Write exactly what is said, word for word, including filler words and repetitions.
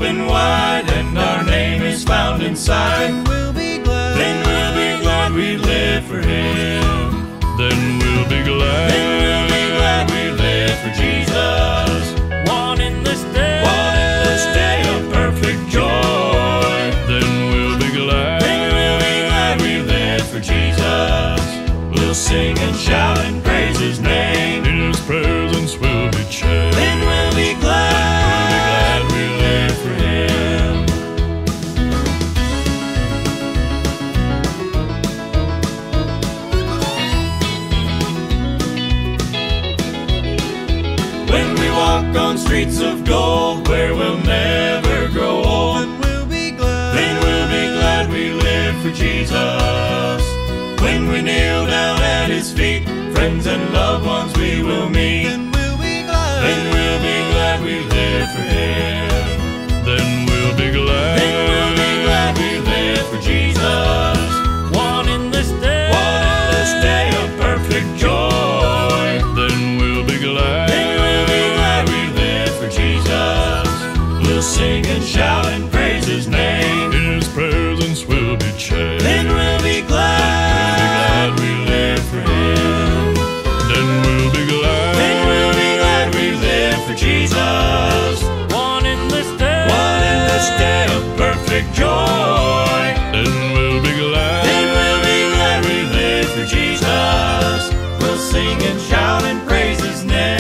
open wide, and our name is found inside. Then we'll be glad. Then we'll be glad we live for Him. Then we'll be glad. Then we'll be glad we live for Jesus. One in this day. One in this day of perfect joy. Then we'll be glad. Then we'll be glad we live for Jesus. We'll sing and shout and praise His name. In His presence we'll be changed. Then we'll be glad. We'll be glad we live for Him. When we walk on streets of gold where we'll never grow old, Then we'll be glad. then we'll be glad we live for Jesus. When we kneel down at His feet, friends and loved ones we will meet. Then we'll be glad. Then we'll be glad we live for Him. Then we'll be glad. Then we'll be glad we live for Jesus. One in this day. One in this day of perfect joy. Then we'll be glad. Then we'll be glad we live for Jesus. We'll sing and shout and praise His name. In His presence we'll be changed. Then we'll be glad. We'll be glad we live for Him. Then we'll be glad. Then we'll be glad we live for Jesus. One in this day. One in this day of perfect joy. Then we'll be glad. Then we'll be glad we live for Jesus. We'll sing and shout and praise His name.